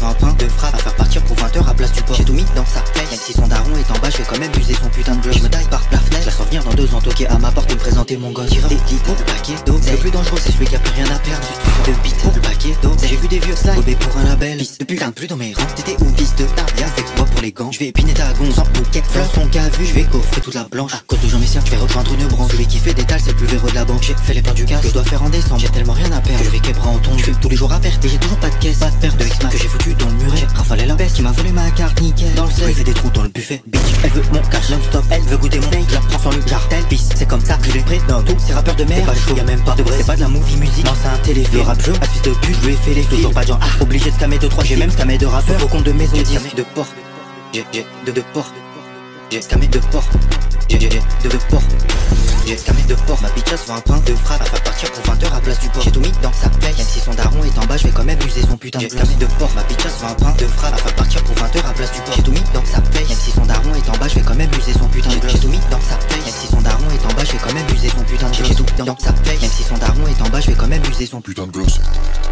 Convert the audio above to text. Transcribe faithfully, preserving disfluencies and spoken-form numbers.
vingt pain de frappe à faire partir pour vingt heures à place du port. J'ai tout mis dans sa paye. Même si son daron est en bas, je vais quand même user son putain de gloss. Je me taille par la fenêtre, je la sens venir dans deux ans toquer à ma porte et me présenter mon gosse. Tire des litres pour le paquet d'eau. Le plus dangereux c'est celui qui a plus rien à perdre. De bite pour le paquet d'eau. J'ai vu des vieux slides bobé pour un label. Pisse de putain plus dans mes rangs. T'étais où pisse de table avec moi pour les gants. Je vais épiner ta gonze sans bouquet. Fleur son cas vu, je vais coffrer toute la blanche. À cause de Jean Messiaen, je vais rejoindre une branche. Celui qui fait des tales, c'est le plus véreux de la banque. J'ai fait les plans du cash que je dois faire en décembre. J'ai tellement rien à perdre. Je vais québra en tombe. Je fais tous les jours à perte et j'ai toujours pas de caisse. Pas de perte de X-Max que j'ai foutu dans le muret. J'ai rafalé la baisse qui m'a volé ma carte nickel. Dans le sel, fait des trous dans le buffet. Bitch, elle veut mon cash non-stop. Elle veut goûter mon steak. Je la prends sans lui, j'artèle. Pisse, c'est comme ça. Je l'ai prêt dans tous ces rappeurs de merde. Pas chaud, y'a même pas de vrai. C'est pas de la movie musique. Non, c'est un téléfilm. Le rap jeu, à fils de pute, je lui ai fait les films. Toujours pas de gens. Ah, obligé de scammer deux trois. J'ai même scamé de rappeurs. Au compte de maison. J'ai scamé de porte. J'ai j'ai de de porte. J'ai scamé de porte. J'ai j'ai de de porte. J'ai scamé de porte. Ma bitch vingt pain de frappe à faire partir pour vingt heures à place du port. J'ai tout mis dans sa paye. Même si son daron est en bas, je vais quand même user son putain de gloss. J'ai scamé de porte. Ma bitch vingt pain de frappe à faire partir pour vingt heures à place du port. J'ai tout mis dans sa paye. Même si son daron est en bas, je vais quand même user son putain de gloss. J'ai tout mis dans sa paye. Même si son daron est en bas, je vais quand même user son putain de gloss. J'ai tout dans sa paye. Même si son daron est en bas, je vais quand même user son Putain de gloss.